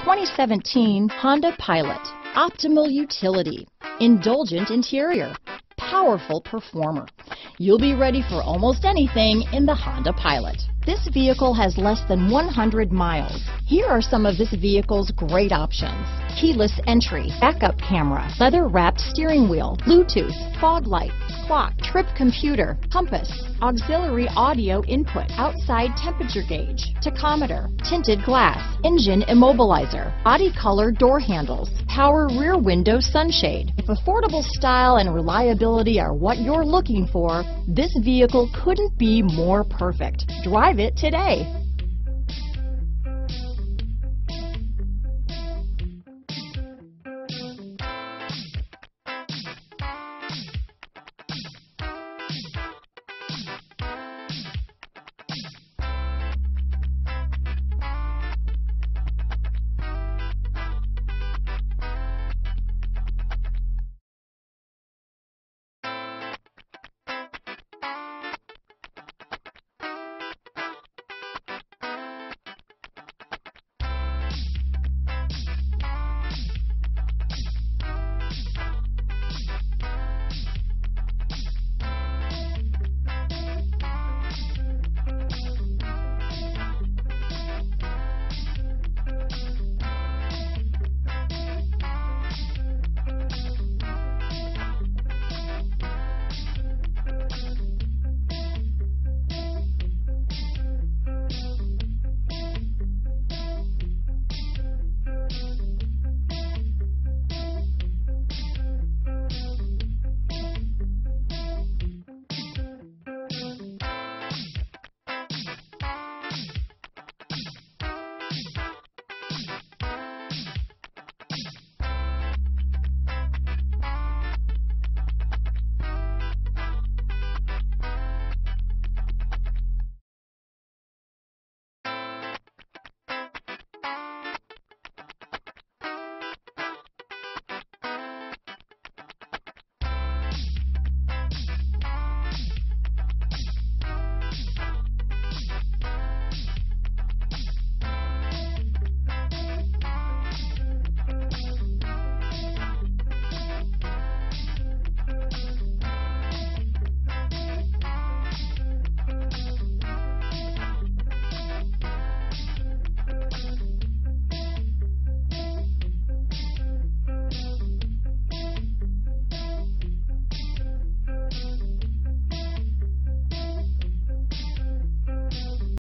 2017 Honda Pilot. Optimal utility, indulgent interior, powerful performer. You'll be ready for almost anything in the Honda Pilot. This vehicle has less than 100 miles. Here are some of this vehicle's great options: keyless entry, backup camera, leather-wrapped steering wheel, Bluetooth, fog lights, clock, trip computer, compass, auxiliary audio input, outside temperature gauge, tachometer, tinted glass, engine immobilizer, body color door handles, power rear window sunshade. If affordable style and reliability are what you're looking for, this vehicle couldn't be more perfect. Drive it today.